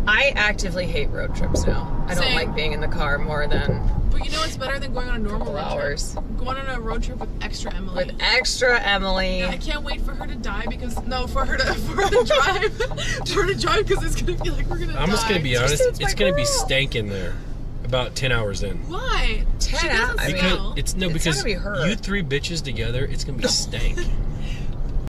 I actively hate road trips now. I don't like being in the car more than. But you know what's better than going on a normal road hours. trip? Going on a road trip with extra Emily. With extra Emily. Yeah, I can't wait for her to die because for her to drive, because it's gonna be like we're gonna. I'm just gonna be honest. It's gonna be girl. stank in there. About 10 hours in. Why? 10 hours? Because it's not gonna be her. you three bitches together, it's gonna be stank.